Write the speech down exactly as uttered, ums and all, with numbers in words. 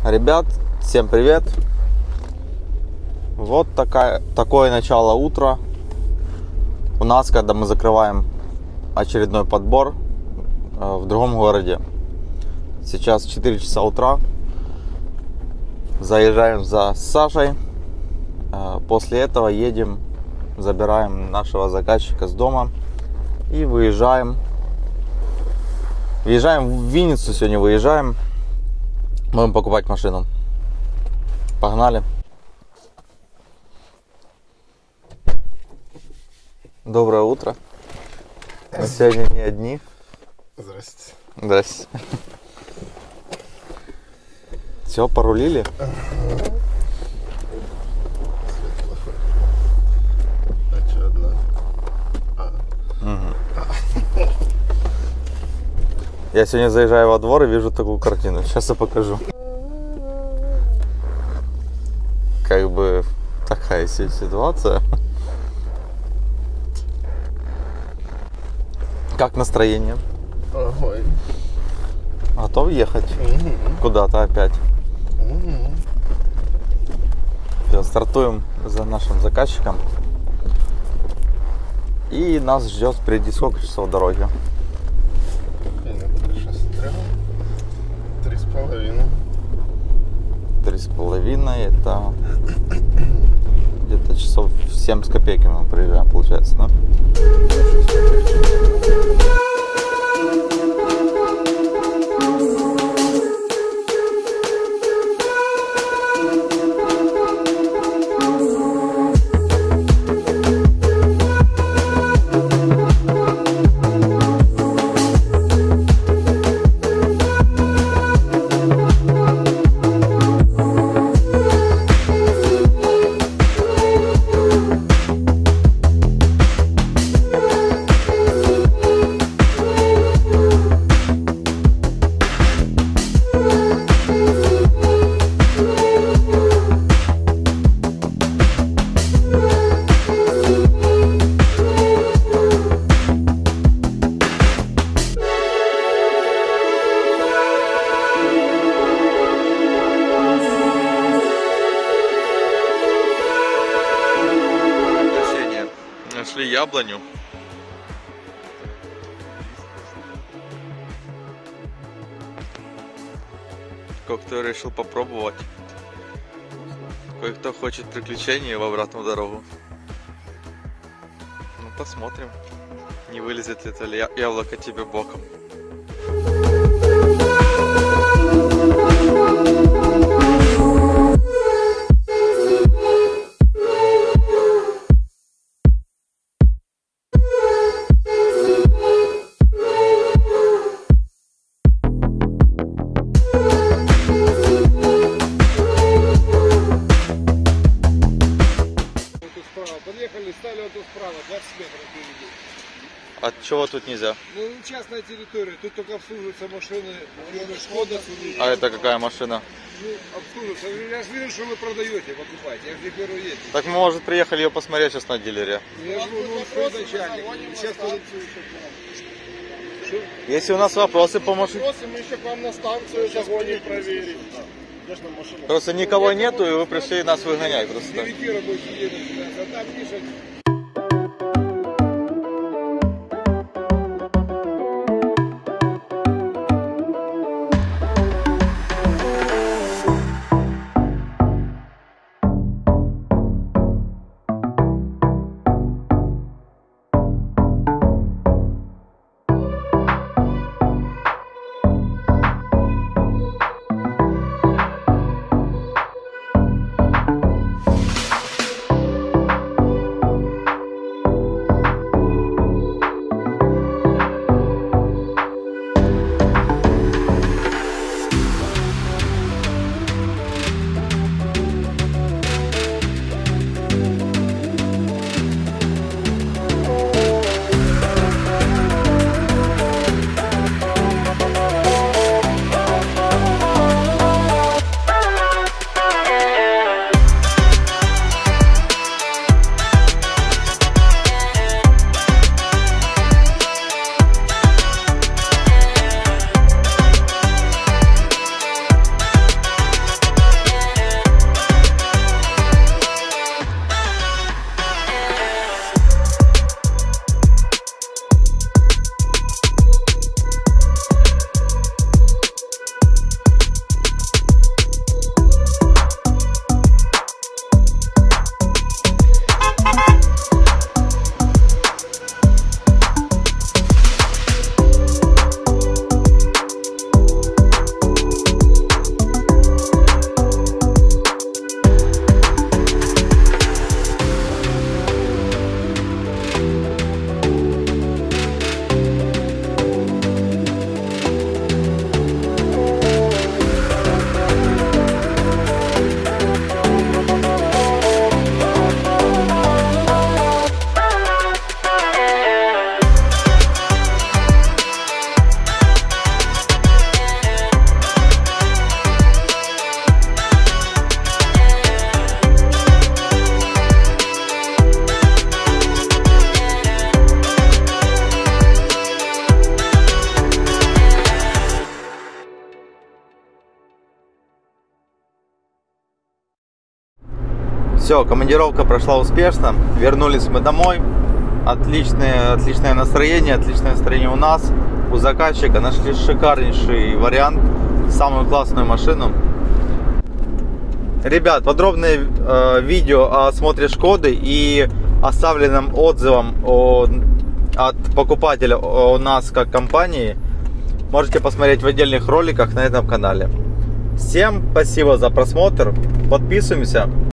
Ребят, всем привет! Вот такая, такое начало утра у нас, когда мы закрываем очередной подбор в другом городе. Сейчас четыре часа утра. Заезжаем за Сашей. После этого едем, забираем нашего заказчика с дома и выезжаем. Въезжаем в Винницу, сегодня выезжаем. Будем покупать машину. Погнали. Доброе утро. Мы сегодня не одни. Здрасте. Здрасте. Все, порулили? А что одна? А. Угу. Я сегодня заезжаю во двор и вижу такую картину. Сейчас я покажу. Как бы такая ситуация. Как настроение? Ой. Готов ехать? Угу. Куда-то опять? Угу. Все, стартуем за нашим заказчиком. И нас ждет впереди сколько часов дороги? Три с половиной. Три с половиной. Это где-то часов семь с копейками мы приезжаем, получается, да? Нашли яблоню. Кое-кто решил попробовать. Кое-кто хочет приключений в обратную дорогу. Ну, посмотрим, не вылезет ли это яблоко тебе боком. Подъехали, стали вот тут справа, двадцать метров впереди. От чего тут нельзя? Ну, частная территория, тут только обслуживаются машины, Шкода. А это какая машина? Ну, обслуживаются. Я же вижу, что вы продаете, покупаете, я же не первый ездил. Так мы, может, приехали ее посмотреть сейчас на дилере. Я же, ну, что начальник, сейчас тут... Если у нас вопросы по машине... Вопросы мы еще к вам на станцию загоним проверить. Просто никого нету, и вы пришли нас выгонять просто. девять рабочих дней начинается, а там пишет... Все, командировка прошла успешно. Вернулись мы домой. Отличное, отличное настроение. Отличное настроение у нас. У заказчика нашли шикарнейший вариант. Самую классную машину. Ребят, подробное э, видео о осмотре Шкоды и оставленным отзывом о, от покупателя о нас как компании можете посмотреть в отдельных роликах на этом канале. Всем спасибо за просмотр. Подписываемся.